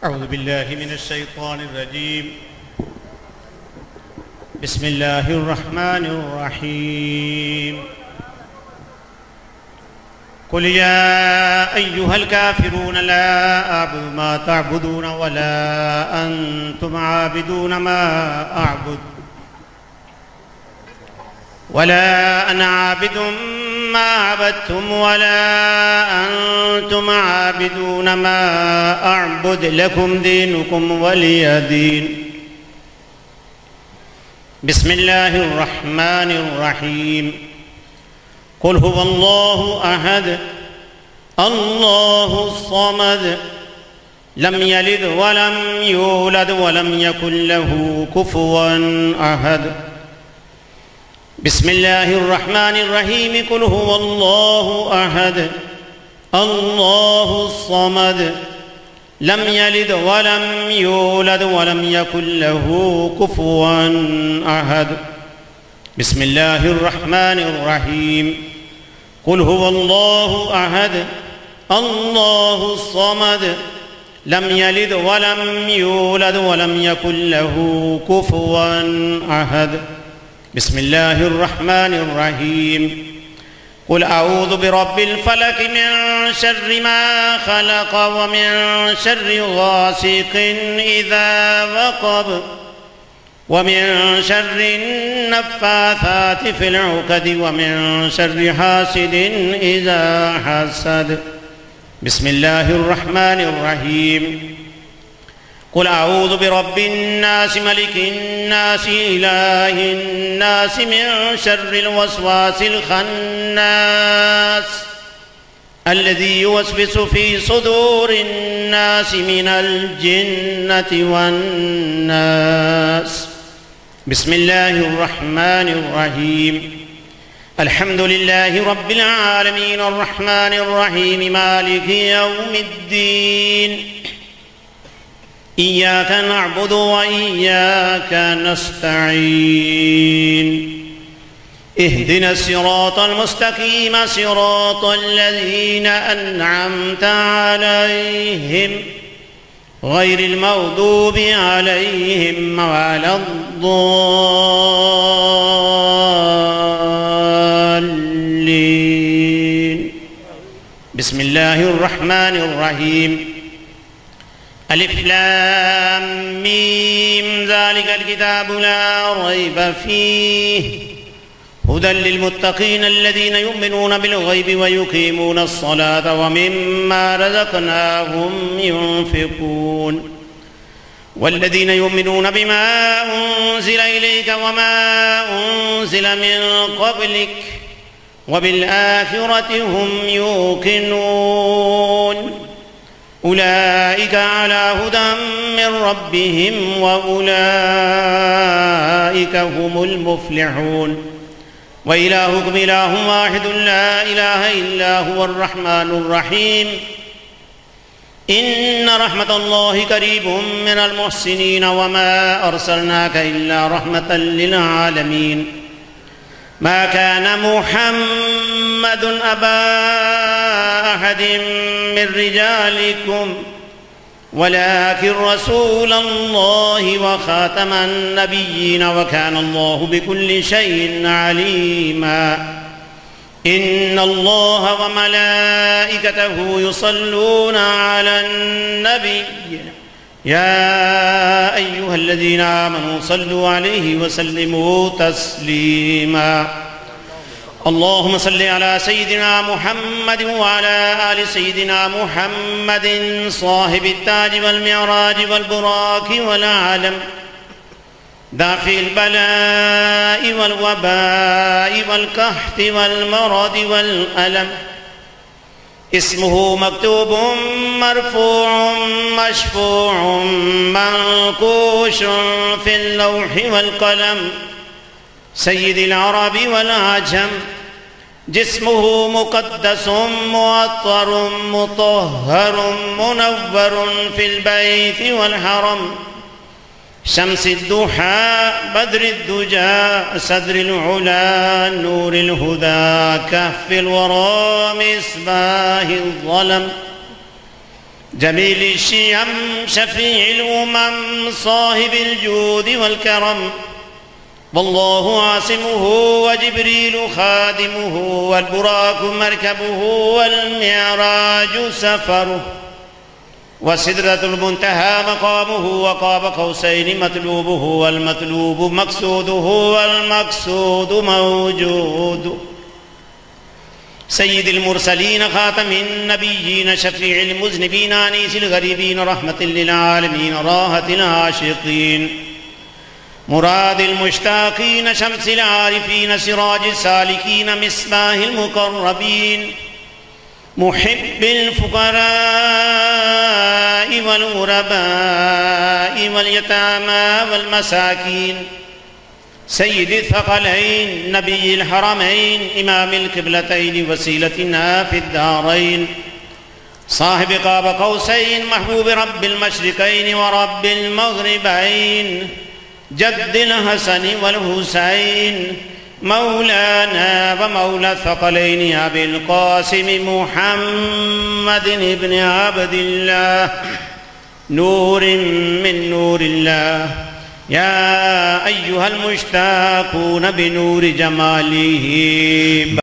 أعوذ بالله من الشيطان الرجيم. بسم الله الرحمن الرحيم. قل يا أيها الكافرون لا أعبد ما تعبدون ولا أنتم عابدون ما أعبد ولا أنا عابد ما عبدتم ولا أنتم عابدون ما أعبد لكم دينكم ولي دين. بسم الله الرحمن الرحيم. قل هو الله أحد الله الصمد لم يلد ولم يولد ولم يكن له كفوا أحد. بسم الله الرحمن الرحيم. قل هو الله أحد الله الصمد لم يلد ولم يولد ولم يكن له كفوا أحد. بسم الله الرحمن الرحيم. قل هو الله أحد الله الصمد لم يلد ولم يولد ولم يكن له كفوا أحد. بسم الله الرحمن الرحيم. قل أعوذ برب الفلق من شر ما خلق ومن شر غاسق إذا وقب ومن شر النفاثات في العقد ومن شر حاسد إذا حسد. بسم الله الرحمن الرحيم. قل أعوذ برب الناس ملك الناس إله الناس من شر الوسواس الخناس الذي يوسوس في صدور الناس من الجنة والناس. بسم الله الرحمن الرحيم. الحمد لله رب العالمين الرحمن الرحيم مالك يوم الدين. إياك نعبد وإياك نستعين. اهدنا الصراط المستقيم صراط الذين أنعمت عليهم غير المغضوب عليهم ولا الضالين. بسم الله الرحمن الرحيم. ألف لام ميم ذلك الكتاب لا ريب فيه هدى للمتقين الذين يؤمنون بالغيب ويقيمون الصلاة ومما رزقناهم ينفقون والذين يؤمنون بما أنزل إليك وما أنزل من قبلك وبالآخرة هم يوقنون أولئك على هدى من ربهم وأولئك هم المفلحون. وإلهكم إله واحد لا إله إلا هو الرحمن الرحيم. إن رحمة الله قريب من المحسنين وما أرسلناك إلا رحمة للعالمين. ما كان محمد أبا أحد من رجالكم ولكن رسول الله وخاتم النبيين وكان الله بكل شيء عليما. إن الله وملائكته يصلون على النبي يا أيها الذين آمنوا صلوا عليه وسلموا تسليما. اللهم صل على سيدنا محمد وعلى آل سيدنا محمد صاحب التاج والمعراج والبراك والعلم دافع البلاء والوباء والقحط والمرض والألم. اسمه مكتوب مرفوع مشفوع منقوش في اللوح والقلم سيد العرب والعجم. جسمه مقدس معطر مطهر منور في البيت والحرم. شمس الضحى بدر الدجى صدر العلا نور الهدى كهف الورى مصباح الظلم. جميل الشيم شفيع الأمم صاحب الجود والكرم، والله عاصمه وجبريل خادمه والبراق مركبه والمعراج سفره، وسدرة المنتهى مقامه وقاب قوسين مطلوبه والمطلوب مقصوده والمقصود موجود. سيد المرسلين خاتم النبيين شفيع المذنبين أنيس الغريبين رحمة للعالمين راحة العاشقين مراد المشتاقين شمس العارفين سراج السالكين مصباح المقربين محب الفقراء والغرباء واليتامى والمساكين سيد الثقلين نبي الحرمين إمام القبلتين وسيلتنا في الدارين صاحب قاب قوسين محبوب رب المشرقين ورب المغربين جد الحسن والحسين مولانا ومولى الثقلين أبي القاسم محمد بن عبد الله نور من نور الله. يا أيها المشتاقون بنور جماله